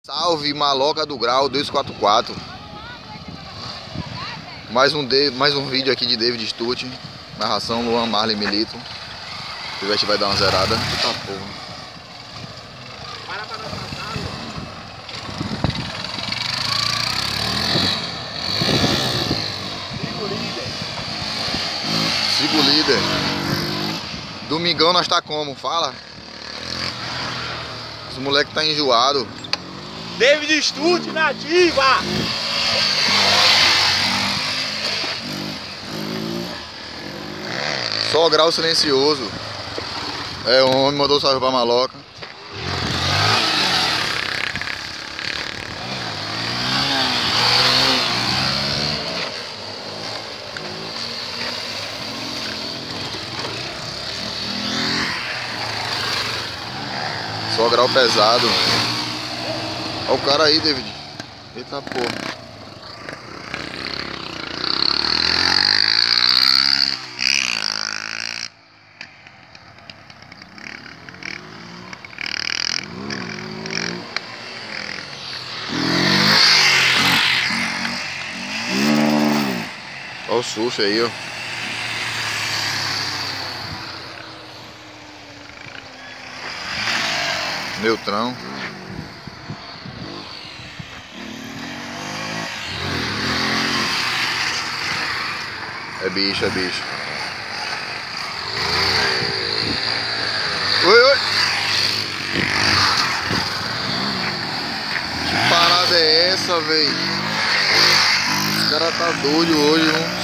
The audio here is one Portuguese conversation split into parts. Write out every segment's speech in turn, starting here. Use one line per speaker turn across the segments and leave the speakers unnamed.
Salve, Maloca do Grau 244. Mais um vídeo aqui de David Stutt. Narração Luan Marley Milito. O Pivete vai dar uma zerada. Eita porra.
Para não passar,
Siga o líder. Domingão nós tá como? Fala. Esse moleque tá enjoado.
David Stutt nativa!
Só grau silencioso. É, o homem mandou salve pra Maloca. Só grau pesado. Olha o cara aí, David. Eita porra. Olha o surf aí, ó. Neutrão. É bicho, é bicho. Oi, oi. Que parada é essa, véi? Esse cara tá doido hoje, não?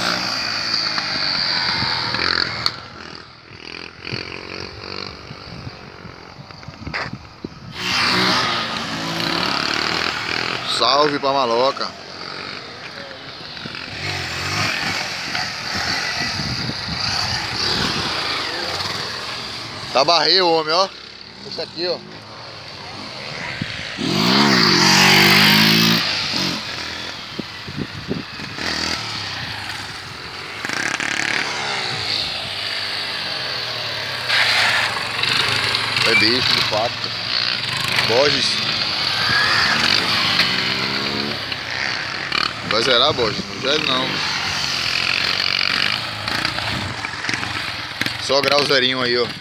Salve pra Maloca. Tá barreiro o homem, ó. Esse aqui, ó. É bicho, de fato. Borges. Vai zerar, Borges? Não zero não. Só grau zerinho aí, ó.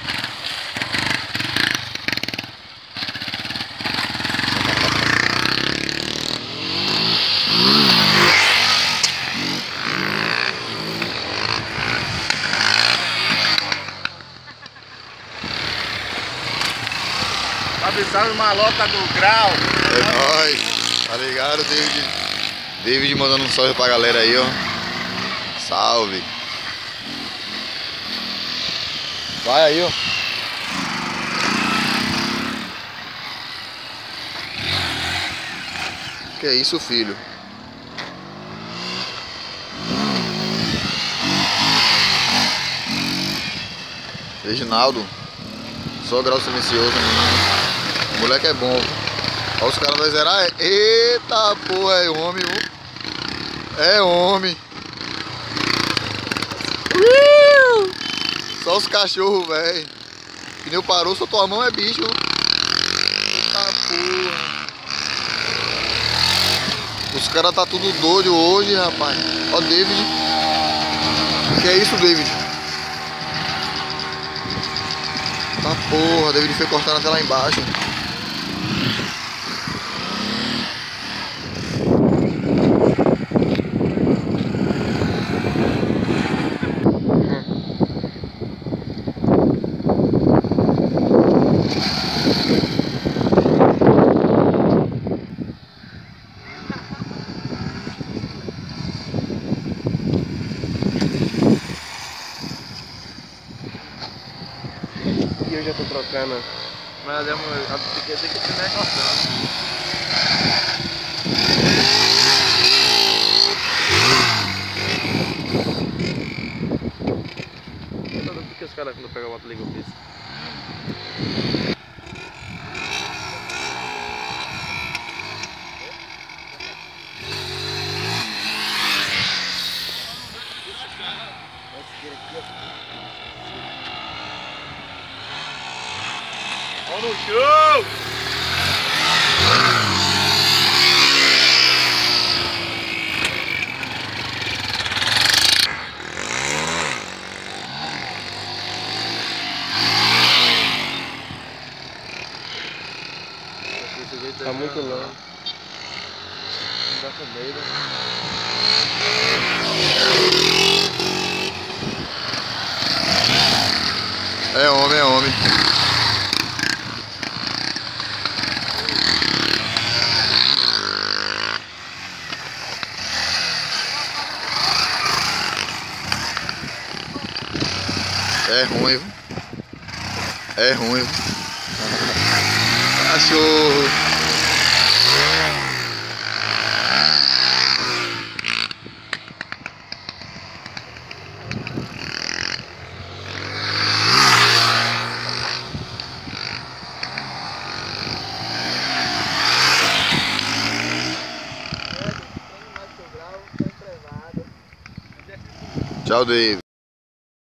Salve, salve, Maloca do Grau!
É nóis! Tá ligado, David? David mandando um salve pra galera aí, ó. Salve! Vai aí, ó. Que é isso, filho? Reginaldo. Só grau silencioso, menino. O moleque é bom. Olha os caras vai zerar. Eita porra, é homem. É homem. Só os cachorros, velho. O pneu parou, soltou a mão, é bicho. Eita porra. Os caras tá tudo doido hoje, rapaz. Ó, David. Que é isso, David? Tá porra, David foi cortando até lá embaixo.
E eu já tô trocando. Mas a piquete tem que estiver cortando. Por que os caras quando pegam a moto ligam isso? Vamos no show! desse jeito.
Tá muito longe.
Não dá com medo.
É homem, é homem. É ruim, viu? É ruim, viu? Cachorro. Tchau, David.